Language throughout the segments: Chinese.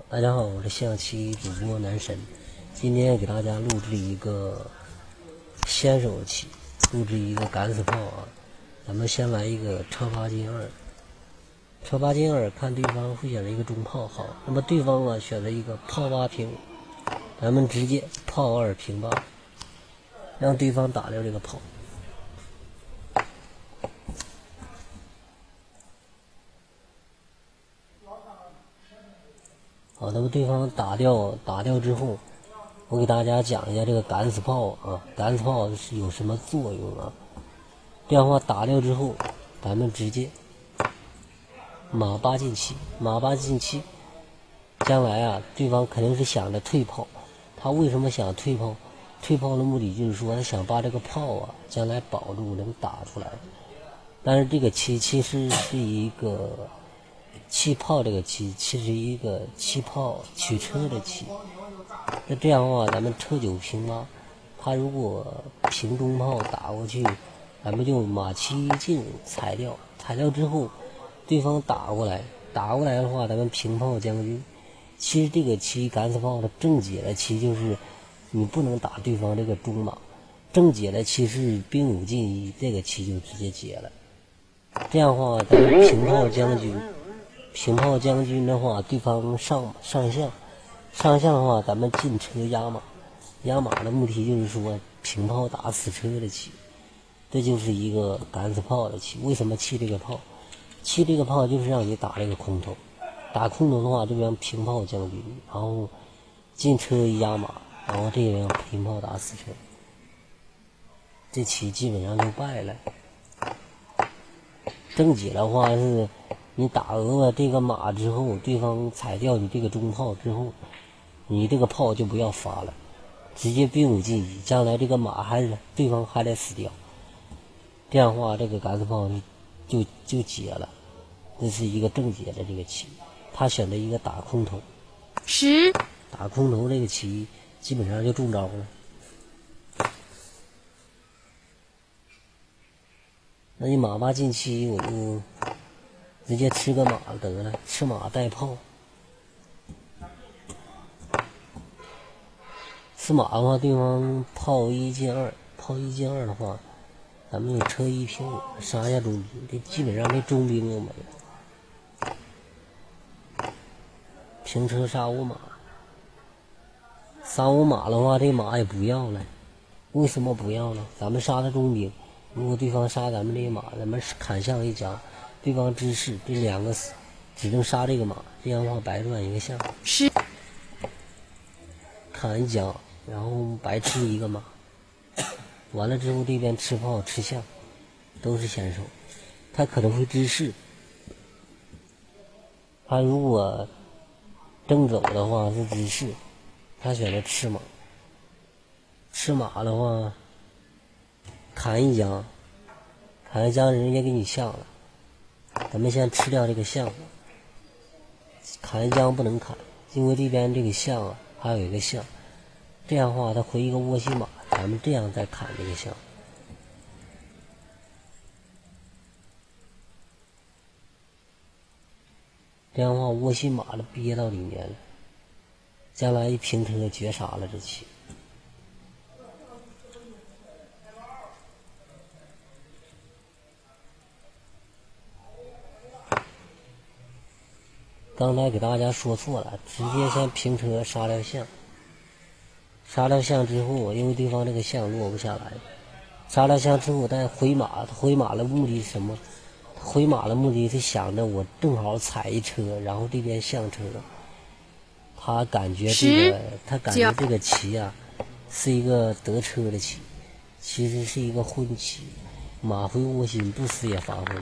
大家好，我是象棋主播男神，今天给大家录制一个先手棋，录制一个敢死炮啊。咱们先来一个车八进二，车八进二，看对方会选择一个中炮好，那么对方啊选择一个炮八平，咱们直接炮二平八，让对方打掉这个炮。好，那么对方打掉之后，我给大家讲一下这个敢死炮啊，敢死炮是有什么作用啊？这样的话打掉之后，咱们直接马八进七，马八进七，将来啊，对方肯定是想着退炮。他为什么想退炮？退炮的目的就是说，他想把这个炮啊，将来保住能打出来。但是这个棋其实是一个弃炮，这个棋其实一个弃炮取车的棋。那这样的话，咱们车九平八，他如果平中炮打过去，咱们就马七进踩掉，踩掉之后，对方打过来的话，咱们平炮将军。其实这个棋敢死炮的正解的棋就是你不能打对方这个中马，正解的棋是兵五进一，这个棋就直接解了。这样的话，咱们平炮将军，平炮将军的话，对方上象的话，咱们进车压马，压马的目的就是说平炮打死车的棋，这就是一个敢死炮的棋。为什么弃这个炮？弃这个炮就是让你打这个空头，打空头的话，这边平炮将军，然后进车压马，然后这边平炮打死车，这棋基本上就败了。正解的话是，你打俄了这个马之后，对方踩掉你这个中炮之后，你这个炮就不要发了，直接兵五进一，将来这个马对方还得死掉。这样的话，这个敢死炮就解了，这是一个正解的这个棋。他选择一个打空头，打空头这个棋基本上就中招了。那你马八进七，我就直接吃个马得了，吃马带炮。吃马的话，对方炮一进二，炮一进二的话，咱们就车一平五，杀一下中兵，这基本上这中兵就没了。平车杀五马，杀五马的话，这马也不要了。为什么不要呢？咱们杀的中兵。如果对方杀咱们这个马，咱们砍象一将，对方知势，这两个只能杀这个马，这样的话白赚一个象。砍一将，然后白吃一个马，完了之后这边吃炮吃象，都是先手。他可能会知势，他如果正走的话是知势，他选择吃马。吃马的话，砍一将，砍一将人家给你象了，咱们先吃掉这个象。砍一将不能砍，因为这边这个象啊还有一个象，这样的话他回一个窝心马，咱们这样再砍这个象。这样的话窝心马的憋到里面了，将来一平车绝杀了这棋。刚才给大家说错了，直接先平车杀掉象，杀掉象之后，因为对方这个象落不下来，杀掉象之后再回马，回马的目的是什么？回马的目的是想着我正好踩一车，然后这边象车，他感觉这个棋啊是一个得车的棋，其实是一个昏棋，马回窝心不死也发昏。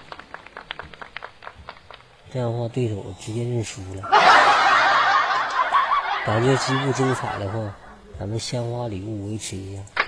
这样的话，对手直接认输了。感觉棋不精彩的话，咱们鲜花礼物维持一下。